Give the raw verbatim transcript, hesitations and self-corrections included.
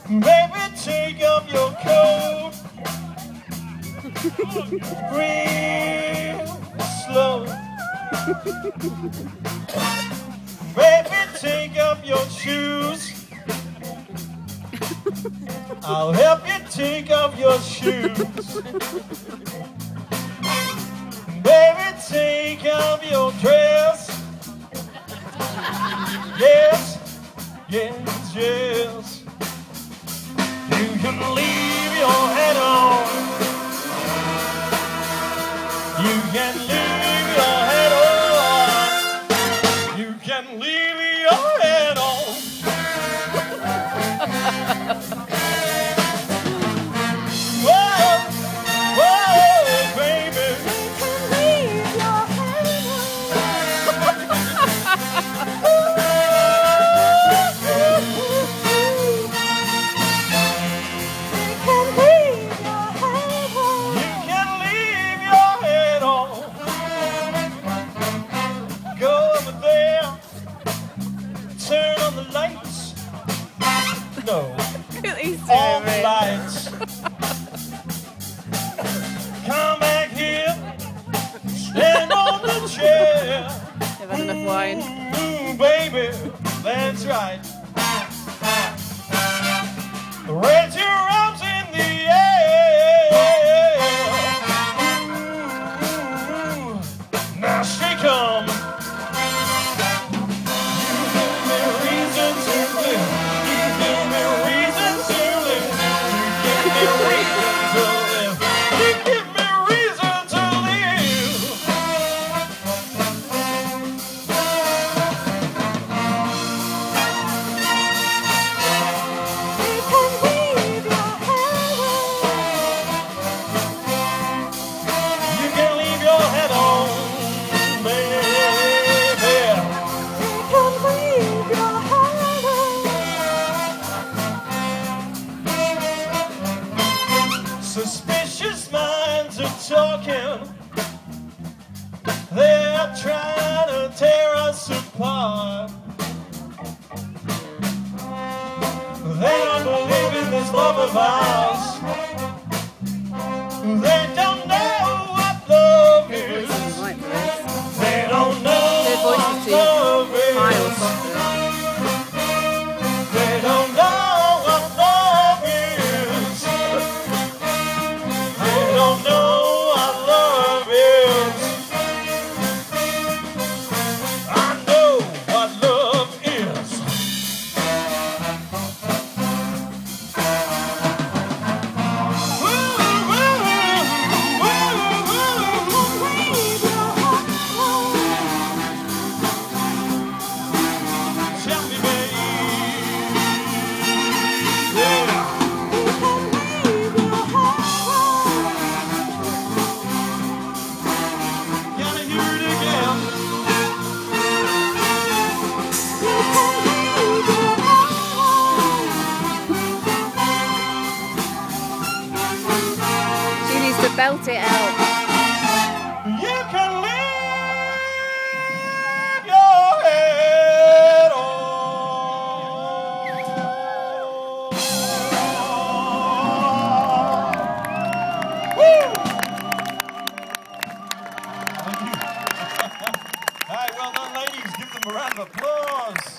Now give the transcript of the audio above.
Baby, take off your coat. Real slow. Baby, take off your shoes. I'll help you take off your shoes. Baby, take off your dress. Yes, yes, yes. You can leave your head on. You can leave your head on. You can leave your head on. Whoa, whoa, baby. You can leave your head No, all the lights. Come back here, stand on the chair. They've had enough wine. Ooh, baby, that's right. Raise your arms in the air. Ooh, now shake 'em. Suspicious minds are talking. They're trying to tear us apart. They don't believe in this love of ours. They don't know what love is. They don't know what love is. They don't know. Belt it out. You can leave your head on. Woo! Thank you. All right, well done, ladies. Give them a round of applause.